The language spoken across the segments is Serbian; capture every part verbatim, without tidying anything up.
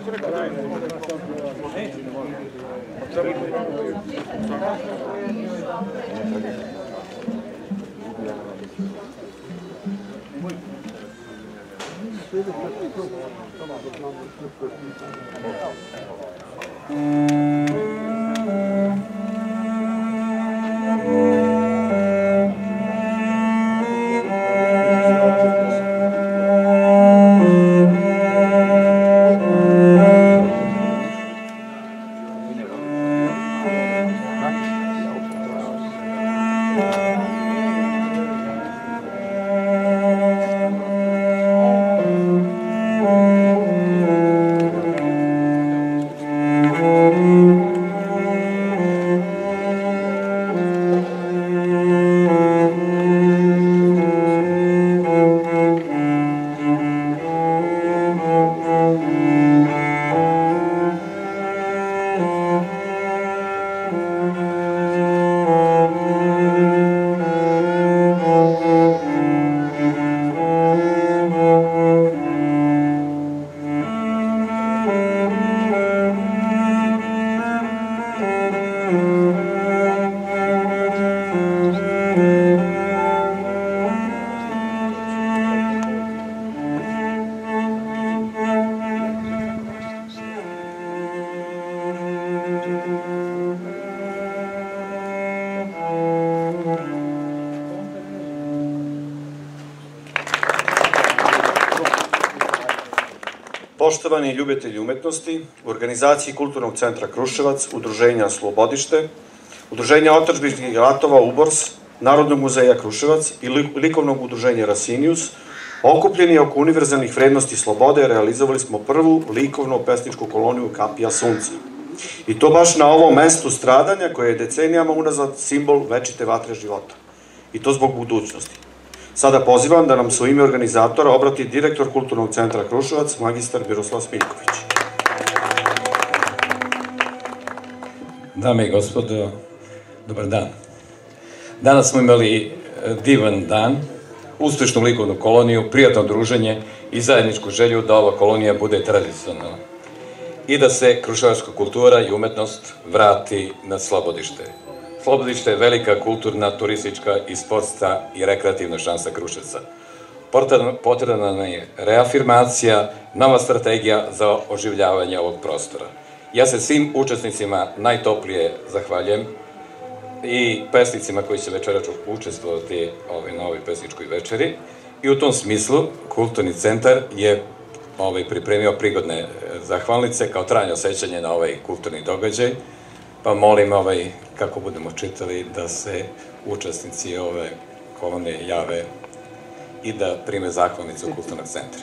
Poštovani ljubitelji umetnosti, u organizaciji Kulturnog centra Kruševac, Udruženja Slobodište, Udruženja otadžbinskih ratova Ubors, Narodnog muzeja Kruševac i likovnog udruženja Rasinius, okupljeni oko univerzalnih vrednosti slobode, realizovali smo prvu likovno-pesničku koloniju Kapija sunca. I to baš na ovom mestu stradanja koje je decenijama unazad simbol večite vatre života. I to zbog budućnosti. Sada pozivam da nam se u ime organizatora obrati direktor Kulturnog centra Kruševac, magistar Miroslav Smiljković. Dame i gospodo, dobar dan. Danas smo imali divan dan, uspešnu likovnu koloniju, prijatno druženje i zajedničku želju da ova kolonija bude tradicionalna i da se kruševačka kultura i umetnost vrati na Slobodište. Slobodište je velika kulturna, turistička i sportska i rekreativna šansa Kruševca. Potrebna nam je reafirmacija, nova strategija za oživljavanje ovog prostora. Ja se svim učesnicima najtoplije zahvaljujem i pesnicima koji će večeras učestvovati na ovoj pesničkoj večeri. I u tom smislu Kulturni centar je pripremio prigodne zahvalnice kao trajno osjećanje na ovaj kulturni događaj. Pa molim, kako budemo čitali, da se učesnici ove kolonije jave i da prime zahvalnicu Kulturnog centra.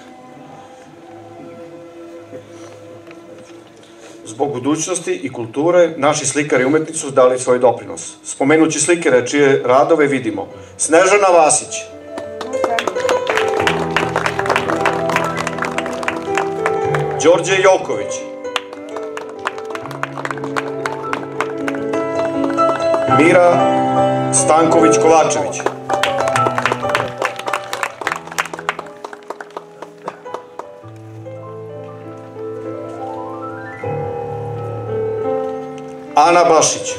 Zbog budućnosti i kulture, naši slikari i umetnici su dali svoj doprinos. Spomenući slikare čije radove vidimo: Snežana Vasić, Đorđe Joković, Mira Stanković-Kovačević, Ana Bašić.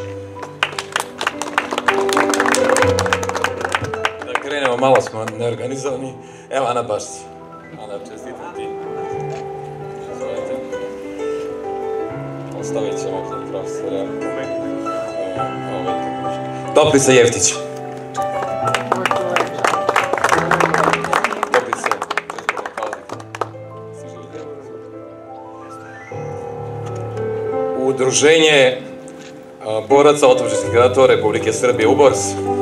Da krenemo, malo smo neorganizovani. Evo Ana Bašić. Ana, čestitam ti. Izvolite. Ostavit ćemo za profesora. Toplica Jeftić. Udruženje boraca otadžbinskih ratova Republike Srbije Ubors.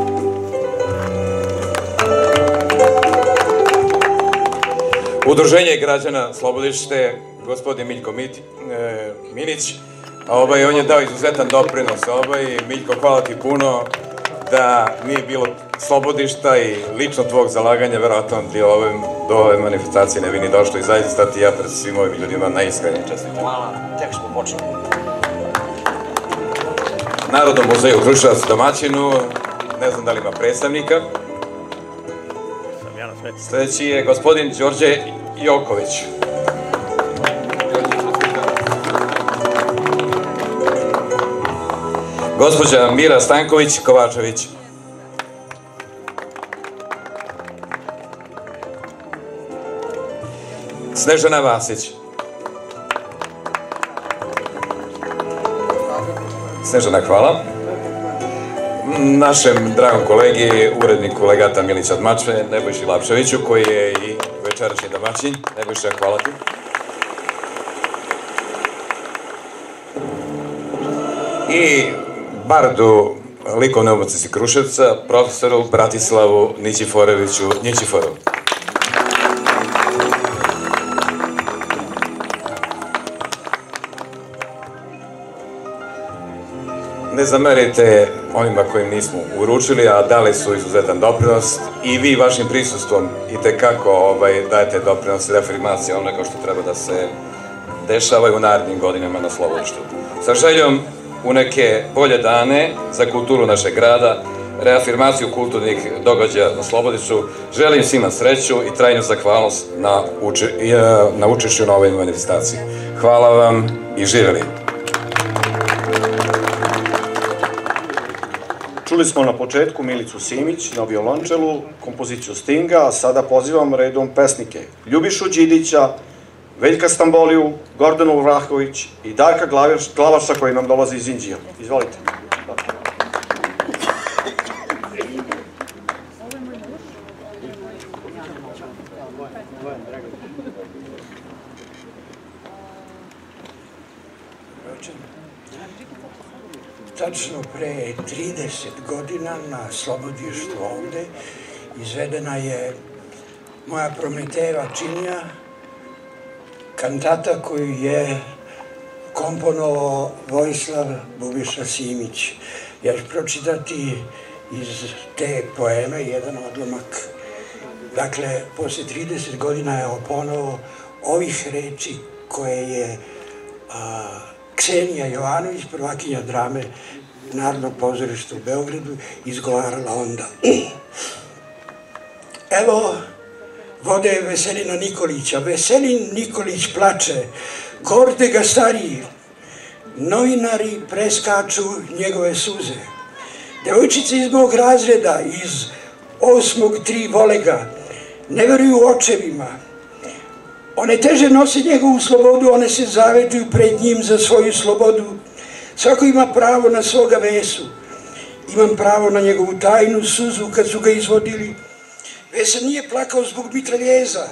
Udruženje građana Slobodište, gospodin Miljko Minić. On je dao izuzetan doprinos. Miljko, hvala ti puno. Da nije bilo Slobodišta i lično tvog zalaganja, verovatno do ove manifestacije ne bi ni došlo i zaista ti ja pred svim ovim ljudima najiskrenije čestitam. Hvala, tek smo počeli. Narodnom muzeju Kruševac domaćinu, ne znam da li ima predstavnika. Sljedeći je gospodin Đorđe Joković. Gospođa Mira Stanković-Kovačević. Snežana Vasić. Snežana, hvala. Našem dragom kolegi, uredniku legata Milića od Mačve, Nebojši Lapčeviću, koji je i večerašnji domaćin. Nebojša, hvala ti. I bardu likovne umetnosti Kruševca, profesoru Bratislavu Nićiforeviću Nićiforu. Ne zamerite onima kojim nismo uručili, a dali su izuzetan doprinos i vi vašim prisustvom i tekako dajete doprinos i reafirmacije onoga što treba da se dešava i u narednim godinama na Slobodištu. Sa željom u neke bolje dane za kulturu našeg grada, reafirmaciju kulturnih događaja na Slobodištu, želim svima sreću i trajnu zahvalnost na učešću na ovoj manifestaciji. Hvala vam i živjeli! Čuli smo na početku Milicu Simić na violončelu, kompoziciju Stinga, a sada pozivam redom pesnike Ljubišu Đidića, Veljka Stamboliju, Gordanu Vrahović i Darka Glavaša koji nam dolazi iz Inđija. Izvolite. Tačno pre trideset godina na Slobodištu ovde izvedena je moja Prometejeva činija, kantata koju je komponovao Vojislav Bubiša Simić. Ja ću pročitati iz te poeme jedan odlomak. Dakle, posle trideset godina je ponovo ovih reči koje je Ksenija Jovanović, prvakinja drame Narodnog pozorišta u Beogradu, izgovarala onda. Evo vode Veselina Nikolića. Veselin Nikolić plače, korde ga stariji, novinari preskaču njegove suze. Devojčice iz mog razreda, iz osmog tri vole ga, ne veruju očevima. One teže nose njegovu slobodu, one se zavetuju pred njim za svoju slobodu. Svako ima pravo na svoga vesu. Imam pravo na njegovu tajnu suzu kad su ga izvodili. Vesa nije plakao zbog mitraljeza,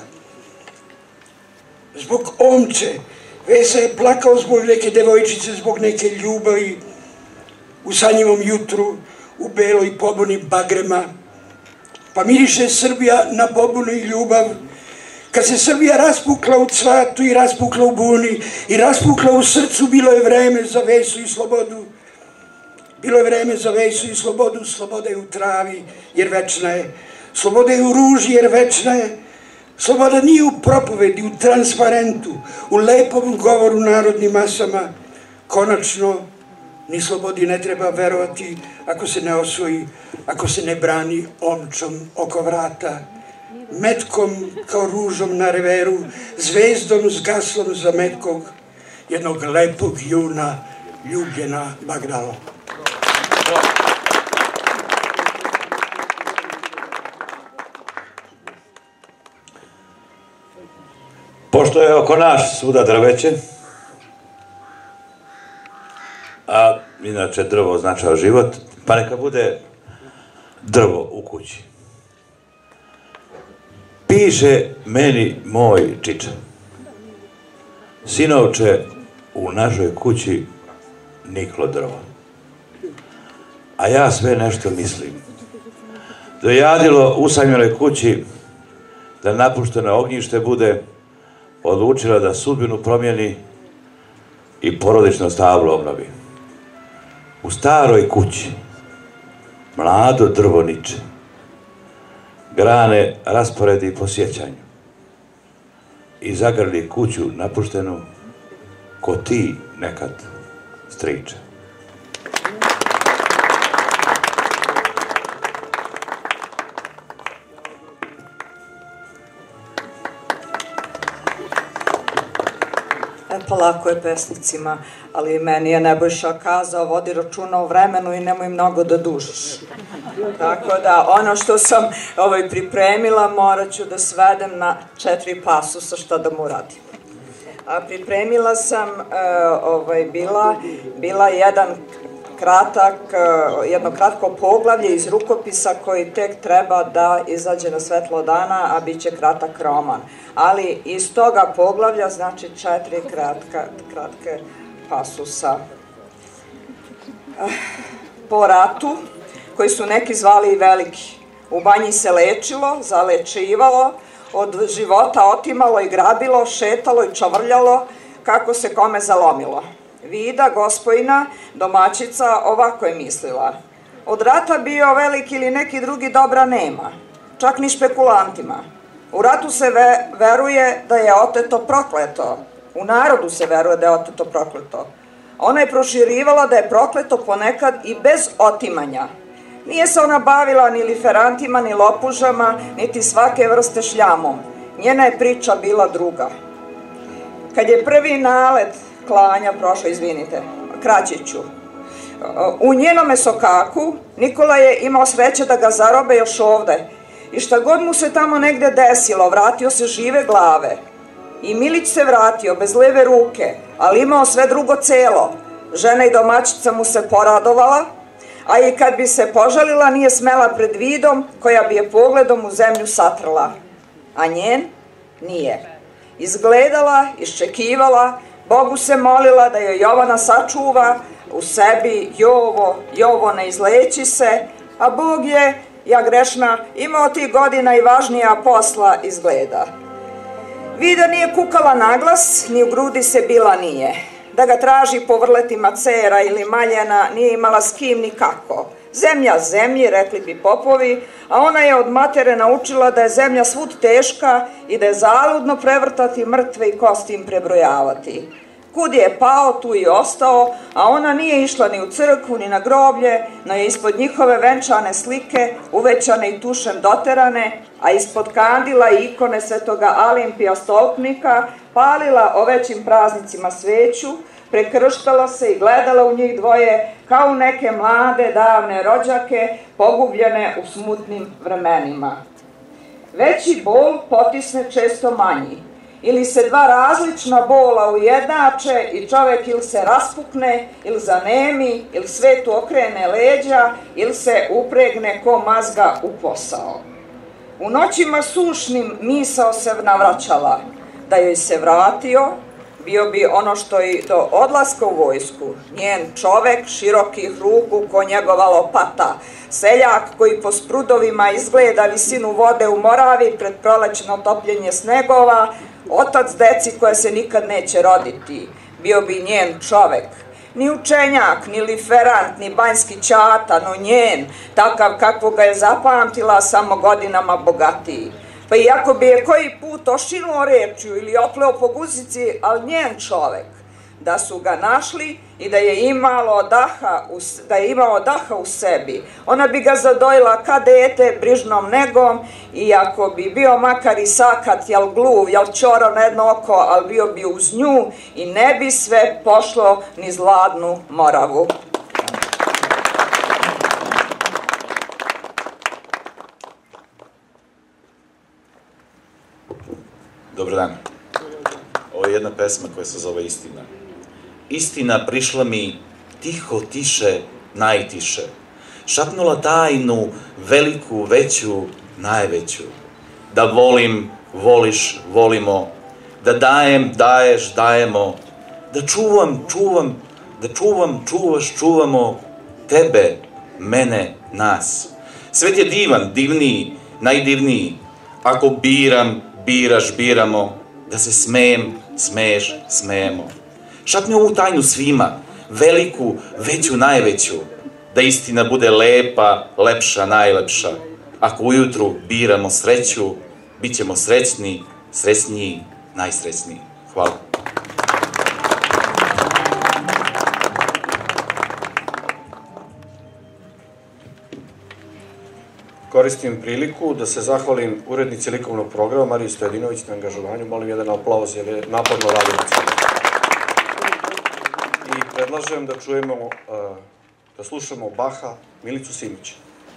zbog omče. Vesa je plakao zbog neke devojčice, zbog neke ljubavi. U sanjivom jutru, u beloj pobuni bagrema. Pa miriše Srbija na pobunu i ljubav. Kad se Srbija raspukla u cvatu i raspukla u buni i raspukla u srcu, bilo je vreme za vesu i slobodu. Bilo je vreme za vesu i slobodu, sloboda je u travi jer večna je. Sloboda je u ruži jer večna je. Sloboda nije u propovedi, u transparentu, u lepom govoru narodnim masama. Konačno, ni slobodi ne treba verovati ako se ne osvoji, ako se ne brani omčom oko vrata, metkom kao ružom na reveru, zvezdom s gaslom za metkog, jednog lepog juna, ljubljena Bagdalo. Pošto je oko nas svuda drveće, a inače drvo označava život, pa neka bude drvo u kući. Piše meni moj čiča: sinovče, u našoj kući niklo drvo. A ja sve nešto mislim. Dojadilo usamljenoj kući da napušteno ognjište bude, odlučila da sudbinu promijeni i porodično stablo obnovi. U staroj kući mlado drvo niče, grane rasporedi po sjećanju i zagrli kuću napuštenu ko ti nekad, striče. pa lako je pesnicima, ali meni je Nebojša kazao, vodi računa o vremenu i nemoj mnogo da dužiš. Tako da, ono što sam ovaj, pripremila, morat ću da svedem na četiri pasusa šta da mu radim. A pripremila sam, e, ovaj, bila, bila jedan kratak, jedno kratko poglavlje iz rukopisa koji tek treba da izađe na svetlo dana, a bit će kratak roman. Ali iz toga poglavlja, znači četiri kratka, kratke pasusa. Po ratu, koji su neki zvali i veliki, u banji se lečilo, zalečivalo, od života otimalo i grabilo, šetalo i čavrljalo, kako se kome zalomilo. Vida, gospojina, domaćica, ovako je mislila. Od rata bio veliki ili neki drugi dobra nema, čak ni špekulantima. U ratu se ve, veruje da je oteto prokleto. U narodu se veruje da je oteto prokleto. Ona je proširivala da je prokleto ponekad i bez otimanja. Nije se ona bavila ni liferantima, ni lopužama, niti svake vrste šljamom. Njena je priča bila druga. Kad je prvi nalet klanja prošlo, izvinite, kraći ću. U njenome sokaku Nikola je imao sreće da ga zarobe još ovde. I šta god mu se tamo negde desilo, vratio se žive glave. I Milić se vratio bez leve ruke, ali imao sve drugo celo. Žena i domaćica mu se poradovala, a i kad bi se požalila nije smela pred vidom koja bi je pogledom u zemlju satrla. A njen nije. Izgledala, iščekivala, Bogu se molila da joj Jovana sačuva u sebi Jovo, Jovo ne izleći se, a Bog je, ja grešna, imao tih godina i važnija posla izgleda. Vida nije kukala naglas, ni u grudi se bila nije. Da ga traži po vrletima cera ili maljena, nije imala s kim ni kako. Zemlja zemlji, rekli bi popovi, a ona je od matere naučila da je zemlja svud teška i da je zaludno prevrtati mrtve i kosti im prebrojavati. Kud je pao, tu i ostao, a ona nije išla ni u crkvu, ni na groblje, no je ispod njihove venčane slike, uvećane i tušem doterane, a ispod kandila i ikone svetoga Alimpija stolpnika, palila o većim praznicima sveću, prekrštala se i gledala u njih dvoje kao neke mlade, davne rođake, pogubljene u smutnim vremenima. Veći bol potisne često manji, ili se dva različna bola ujednače i čovek ili se raspukne, ili zanemi, ili svetu okrene leđa, ili se upregne ko mazga u posao. U noćima sušnim misao se navraćala, da joj se vratio, bio bi ono što i do odlaska u vojsku, njen čovek širokih ruku ko njegova lopata, seljak koji po sprudovima izgleda visinu vode u Moravi pred prolećno topljenje snegova, otac deci koja se nikad neće roditi, bio bi njen čovek. Ni učenjak, ni liferant, ni banjski ćata, no njen, takav kakvo ga je zapamtila, samo godinama bogatiji. Pa iako bi je koji put ošinuo rečju ili opleo po guzici, ali njen čovek, da su ga našli i da je imalo daha, da je imao daha u sebi, ona bi ga zadojila ka dete brižnom negom, iako bi bio makar i sakat, jel gluv, jel čoro na jedno oko, ali bio bi uz nju i ne bi sve pošlo niz ladnu Moravu. Dobar dan. Ovo je jedna pesma koja se zove Istina. Istina prišla mi tiho, tiše, najtiše. Šapnula tajnu, veliku, veću, najveću. Da volim, voliš, volimo. Da dajem, daješ, dajemo. Da čuvam, čuvam, da čuvam, čuvaš, čuvamo. Tebe, mene, nas. Svet je divan, divniji, najdivniji. Ako biram, biraš, biramo, da se smejem, smeješ, smejemo. Šapni ovu tajnu svima, veliku, veću, najveću, da istina bude lepa, lepša, najlepša. Ako ujutru biramo sreću, bit ćemo srećni, srećniji, najsrećniji. Hvala. Koristim priliku da se zahvalim urednici likovnog programa Mariji Stojadinović na angažovanju. Molim jedan aplauz jer je naporno radio na cijelu. predlažem da čujemo, da slušamo Baha, Milicu Simića.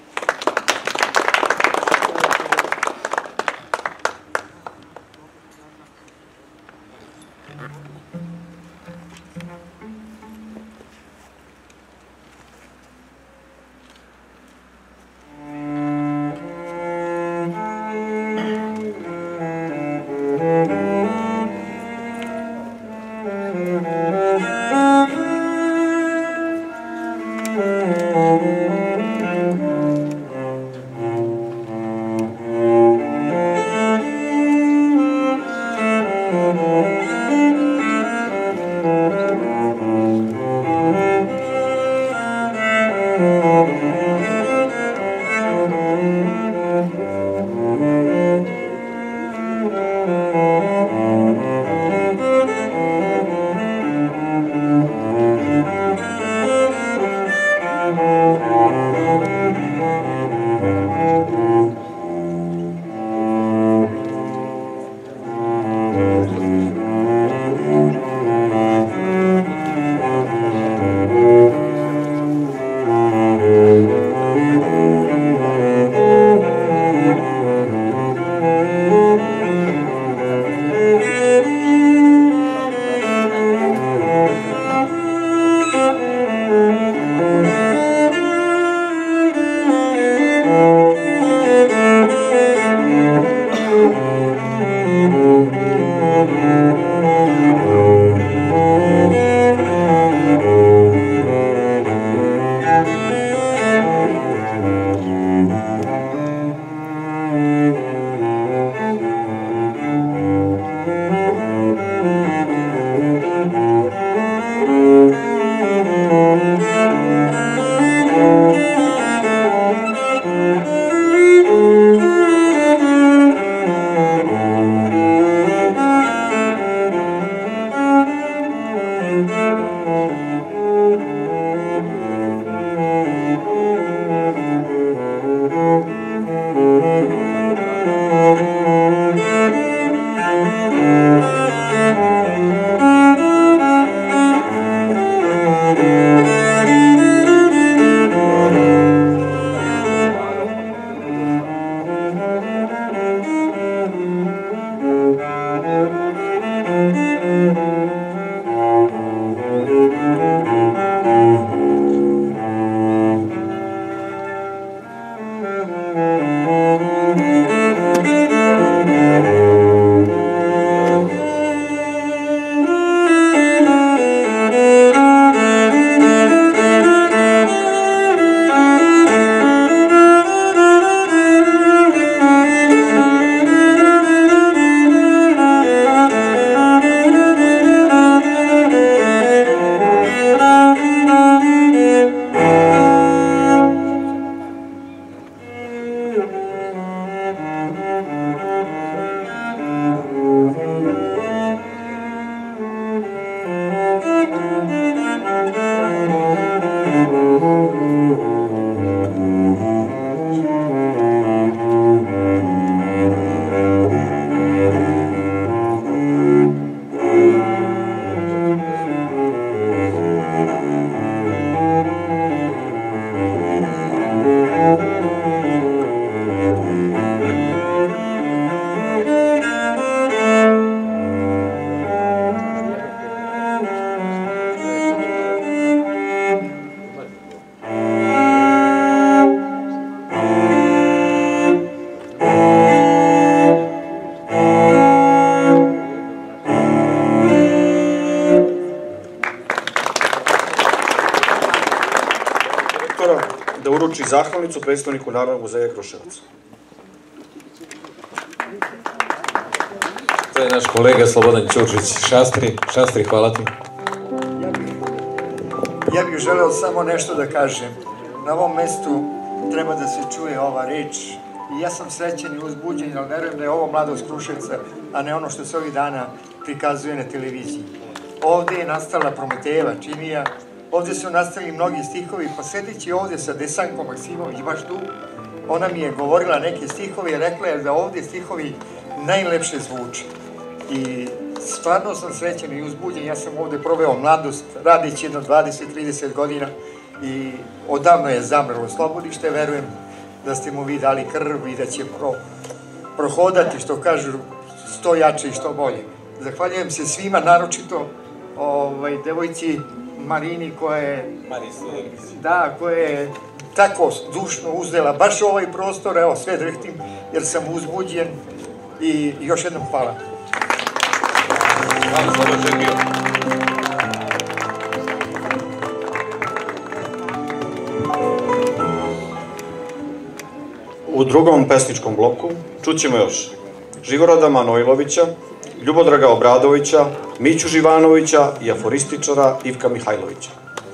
Da uruči zahvalnicu predstavniku Narodnog muzeja Kruševac. To je naš kolega Slobodan Ćurčić. Šastri, Šastri, hvala ti. Ja bih želeo samo nešto da kažem. Na ovom mestu treba da se čuje ova reč i ja sam srećen i uzbuđen, ali verujem da je ovo mladost Kruševca, a ne ono što se ovih dana prikazuje na televiziji. Ovde je nastala Prometejeva činija, ovde su nastali mnogi stihovi, pa sedeći ovde sa Desankom Maksimović, baš tu, ona mi je govorila neke stihove i rekla je da ovde stihovi najlepše zvuče. I stvarno sam srećan i uzbuđen. Ja sam ovde proveo mladost, radići jedno dvadeset do trideset godina i odavno je zamrlo slobodište. Verujem da ste mu vi dali krv i da će pro, prohodati, što kažu, što jače i što bolje. Zahvaljujem se svima, naročito ovaj, devojci Marini koja je, da, koja je tako dušno uzela baš ovaj prostor, evo sve drhtim jer sam uzbuđen i još jednom hvala. Hvala što doživio. U drugom pesničkom bloku čućemo još Živoroda Manojlovića, Ljubodraga Obradovića, Miću Živanovića i aforističara Ivka Mihajlovića.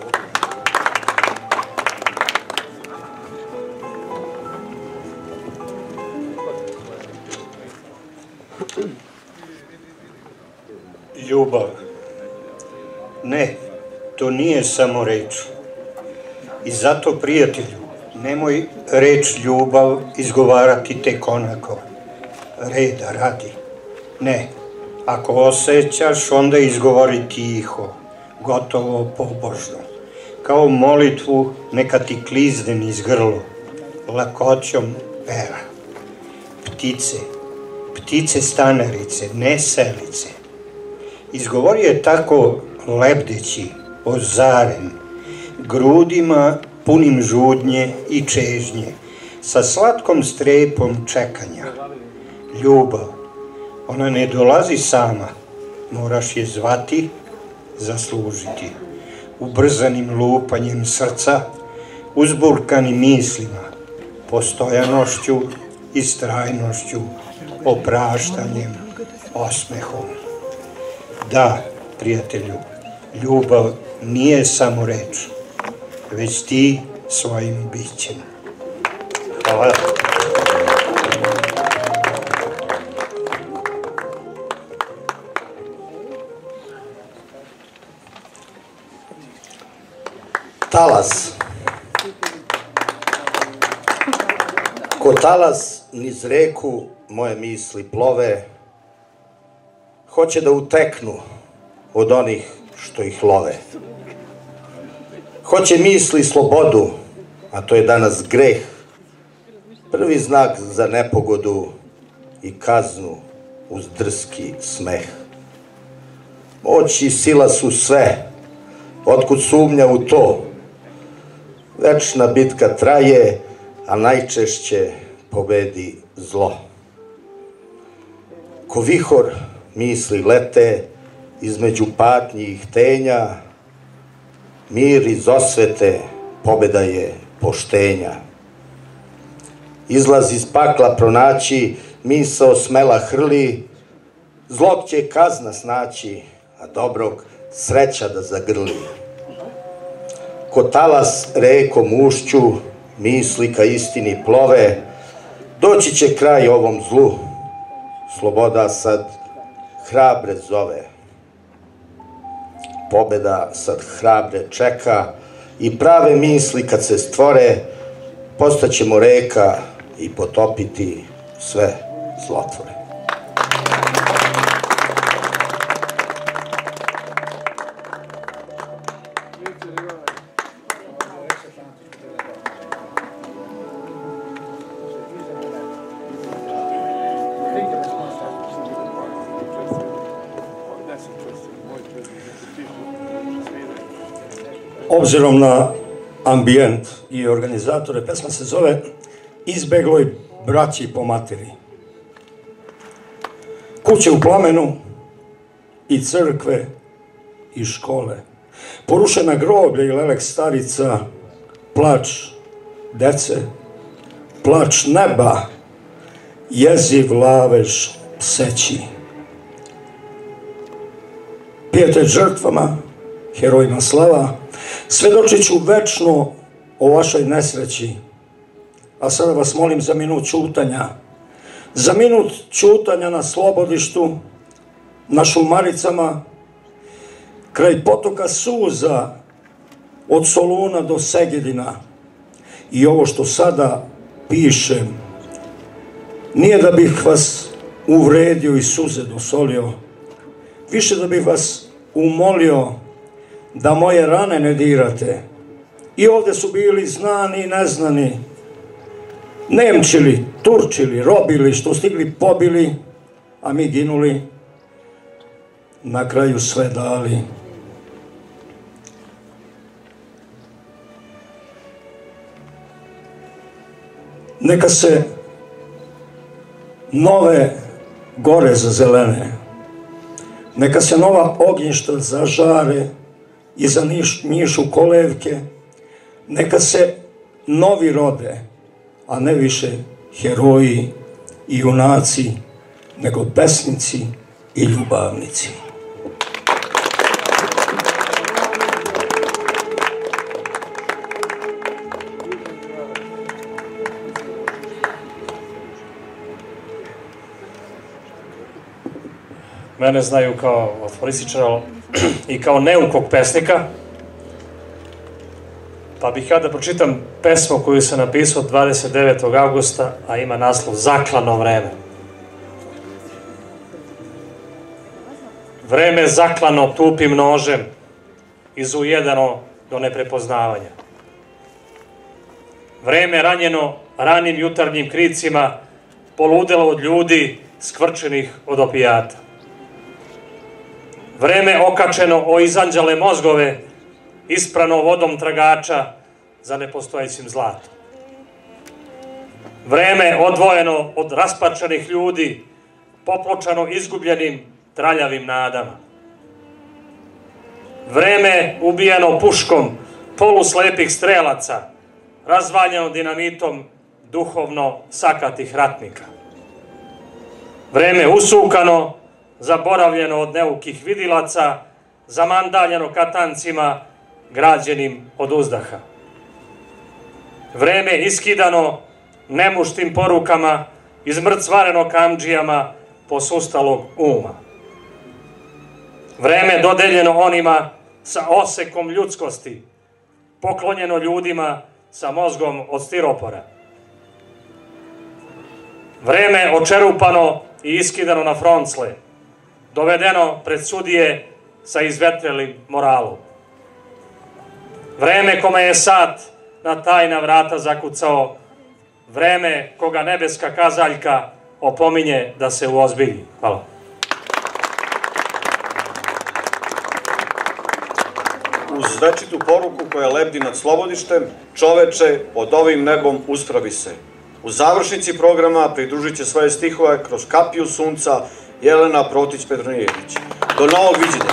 Ljubav. Ne, to nije samo reč. I zato, prijatelju, nemoj reč ljubav izgovarati tek onako, reda radi. Ne, ako osjećaš, onda izgovori tiho, gotovo pobožno. Kao molitvu neka ti klizne niz grlo, lakoćom peva. Ptice, ptice stanarice, ne selice. Izgovori je tako lebdeći, ozaren, grudima punim žudnje i čežnje, sa slatkom strepom čekanja. Ljubav, ona ne dolazi sama, moraš je zvati, zaslužiti. Ubrzanim lupanjem srca, uzburkanim mislima, postojanošću i strajnošću, opraštanjem, osmehom. Da, prijatelju, ljubav nije samo reč, već ti svojim bićem. Hvala. Talas. Ko talas niz reku moje misli plove, hoće da uteknu od onih što ih love. Hoće misli slobodu, a to je danas greh, prvi znak za nepogodu i kaznu uz drski smeh. Moć i sila su sve, otkud sumnja u to. Večna bitka traje, a najčešće pobedi zlo. Ko vihor misli lete između patnji i htenja, mir iz osvete, pobeda je poštenja. Izlaz iz pakla pronaći, misao smela hrli, zlog će kazna snaći, a dobrog sreća da zagrli. Ko talas rekom ušću, misli ka istini plove, doći će kraj ovom zlu, sloboda sad hrabre zove. Pobeda sad hrabre čeka i prave misli kad se stvore, postaćemo reka i potopiti sve zlotvore. Obzirom na ambijent i organizatore, pesma se zove Izbegloj braći po materi. Kuće u plamenu i crkve i škole, porušena groblja i lelek starica, plač dece, plač neba, jeziv lavež pseći. Pijetet žrtvama, herojima slava, svedočit ću večno o vašoj nesreći. A sada vas molim za minut ćutanja. Za minut ćutanja na Slobodištu, na Šumaricama, kraj potoka suza, od Soluna do Segedina. I ovo što sada pišem, nije da bih vas uvredio i suze dosolio, više da bih vas umolio da moje rane ne dirate. I ovde su bili znani i neznani, Nemčili, Turčili, robili, što stigli pobili, a mi ginuli, na kraju sve dali. Neka se nove gore zazelene, neka se nova ognjišta zažare i zanišu kolevke, neka se novi rode, a ne više heroji i junaci, nego pesnici i ljubavnici. Mene znaju kao aforističara i kao neukog pesnika, pa bih ja da pročitam pesmu koju sam napisao dvadeset devetog avgusta, a ima naslov Zaklano vreme. Vreme zaklano tupim nožem, izujedano do neprepoznavanja. Vreme ranjeno ranim jutarnjim kricima, poludelo od ljudi skvrčenih od opijata. Vreme okačeno o izanđale mozgove, isprano vodom tragača za nepostojećim zlatom. Vreme odvojeno od rasparčanih ljudi, popločano izgubljenim traljavim nadama. Vreme ubijeno puškom poluslepih strelaca, razvaljeno dinamitom duhovno sakatih ratnika. Vreme usukano, zaboravljeno od neukih vidilaca, zamandaljeno katancima građenim od uzdaha. Vreme iskidano nemuštim porukama, izmrcvareno kamdžijama posustalog uma. Vreme dodeljeno onima sa osekom ljudskosti, poklonjeno ljudima sa mozgom od stiropora. Vreme očerupano i iskidano na froncle, dovedeno pred sudije sa izvetrelim moralom. Vreme kome je sad na tajna vrata zakucao, vreme koga nebeska kazaljka opominje da se uozbilji. Hvala. Uz večitu poruku koja lebdi nad Slobodištem, čoveče, pod ovim nebom uspravi se. U završnici programa pridružit će svoje stihove kroz kapiju sunca Jelena Protić-Petronijević. Do novog viđenja.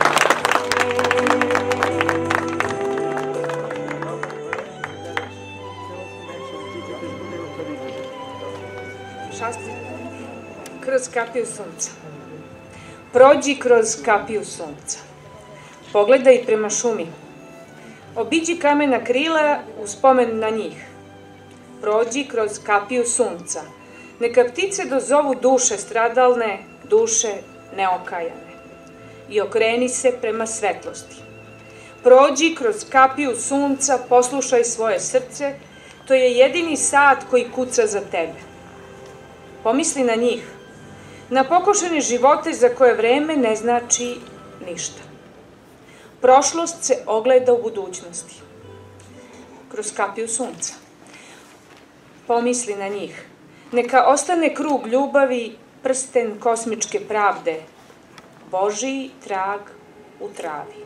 Šasti, kroz kapiju sunca. Prođi kroz kapiju sunca. Pogledaj prema šumi. Obiđi kamena krila u spomen na njih. Prođi kroz kapiju sunca. Neka ptice dozovu duše stradalne, duše neokajane. I okreni se prema svetlosti. Prođi kroz kapiju sunca, poslušaj svoje srce, to je jedini sat koji kuca za tebe. Pomisli na njih, na pokošene živote za koje vreme ne znači ništa. Prošlost se ogleda u budućnosti. Kroz kapiju sunca. Pomisli na njih. Neka ostane krug ljubavi, prsten kosmičke pravde, Božiji trag u travi.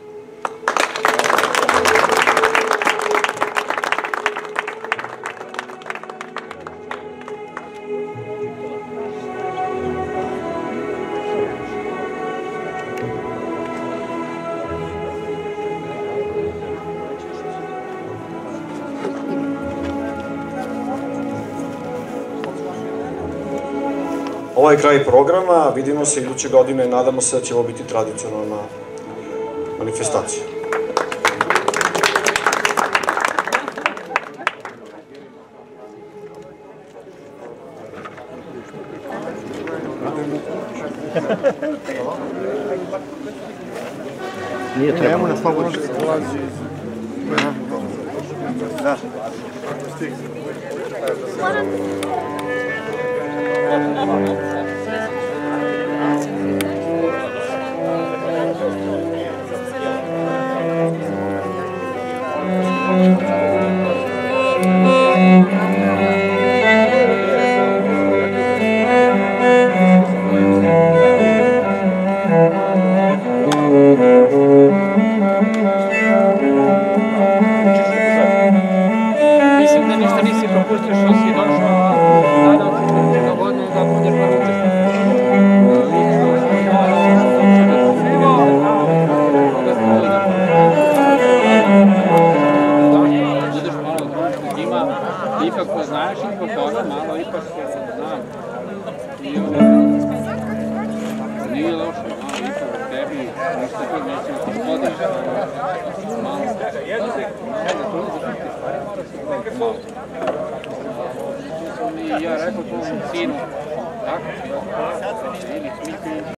Ovo je kraj programa, vidimo se iduće godine, nadamo se da će ovo biti tradicionalna manifestacija. Nije treba. Nemo na slobodište. Da. Thank you. I ja rekao to sinu, tako?